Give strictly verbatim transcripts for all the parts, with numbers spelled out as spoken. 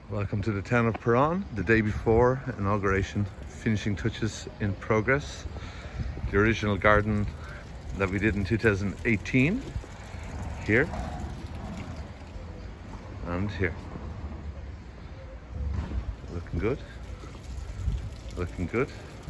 Welcome to the town of Perran, the day before inauguration. Finishing touches in progress. The original garden that we did in two thousand eighteen, here and here. Looking good, looking good.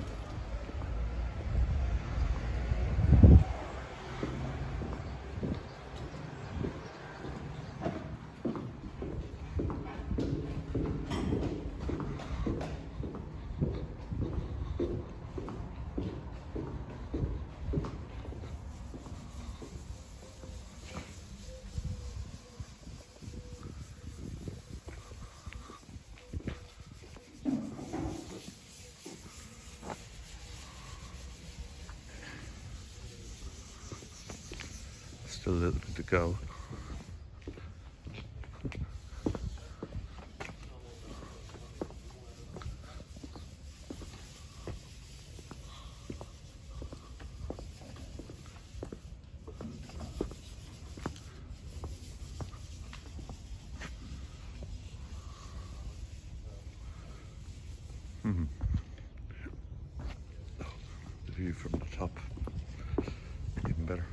Still a little bit to go. Mm-hmm. Oh, the view from the top, even better.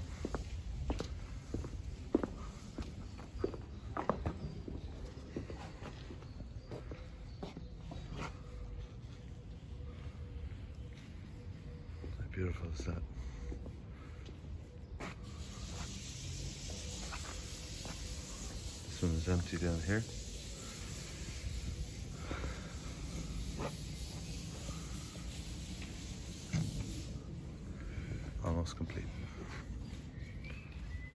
How beautiful is that? This one is empty down here.